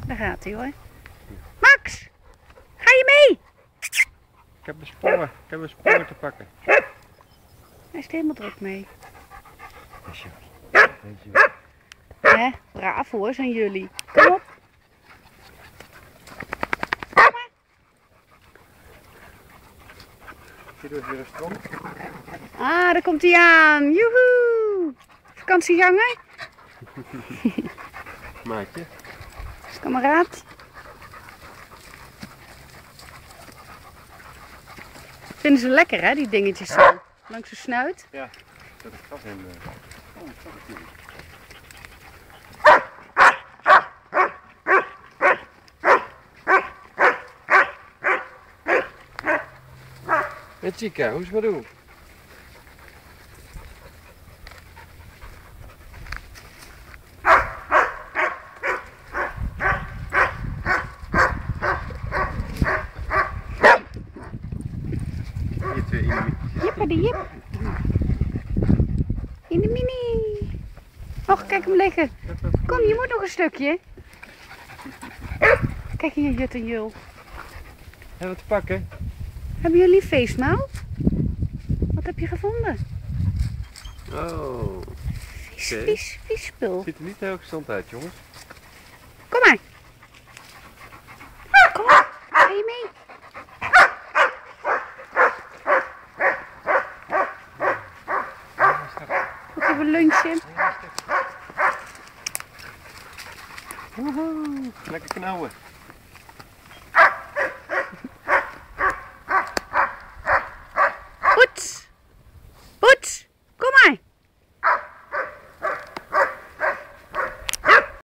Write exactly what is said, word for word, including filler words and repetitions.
Daar gaat hij hoor. Max! Ga je mee? Ik heb een spoor. Ik heb een spoor te pakken. Hij is er helemaal druk mee. Hè? Braaf hoor, zijn jullie. Kom op. Kom maar. Zie je weer een stroom? Ah, daar komt hij aan. Joehoe! Vakantieganger? Maatje. Kameraad. Vinden ze lekker hè, die dingetjes zo. Langs de snuit. Ja, dat is gas in. Oh, dat is goed. Met Chica, hoe is het doen? Jipper de jip. In de mini. Och, kijk hem liggen. Kom, je moet nog een stukje. Kijk hier, Jut en Jul. Hebben we te pakken? Hebben jullie feestmaal? Wat heb je gevonden? Oh. Vies, Okay. vies, vies spul. Ziet er niet heel gezond uit, jongens. Kom maar. Kom op, ga je mee? Ook even lunchen. Woehoe. Lekker knauwen.